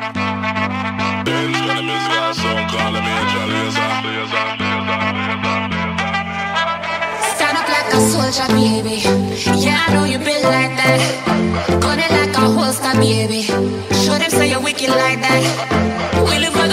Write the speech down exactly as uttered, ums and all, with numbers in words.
Stand up like a soldier, baby. Yeah, I know you been like that. Gun it like a holster, baby. Show them say you're wicked like that. We live